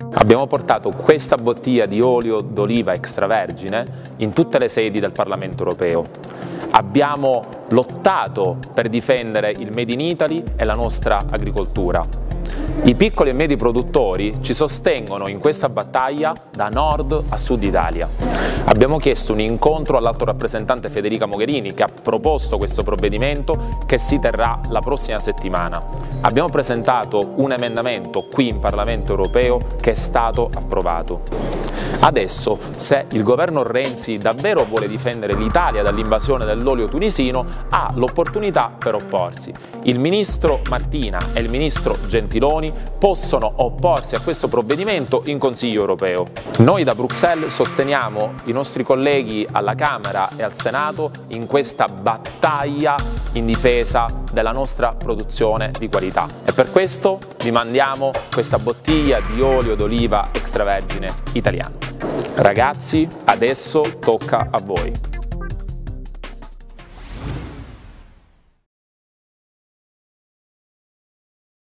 Abbiamo portato questa bottiglia di olio d'oliva extravergine in tutte le sedi del Parlamento europeo. Abbiamo lottato per difendere il Made in Italy e la nostra agricoltura. I piccoli e medi produttori ci sostengono in questa battaglia da nord a sud Italia. Abbiamo chiesto un incontro all'alto rappresentante Federica Mogherini, che ha proposto questo provvedimento che si terrà la prossima settimana. Abbiamo presentato un emendamento qui in Parlamento europeo che è stato approvato. Adesso, se il governo Renzi davvero vuole difendere l'Italia dall'invasione dell'olio tunisino, ha l'opportunità per opporsi. Il ministro Martina e il ministro Gentiloni possono opporsi a questo provvedimento in Consiglio europeo. Noi da Bruxelles sosteniamo i nostri colleghi alla Camera e al Senato in questa battaglia in difesa della nostra produzione di qualità. E per questo vi mandiamo questa bottiglia di olio d'oliva extravergine italiano. Ragazzi, adesso tocca a voi.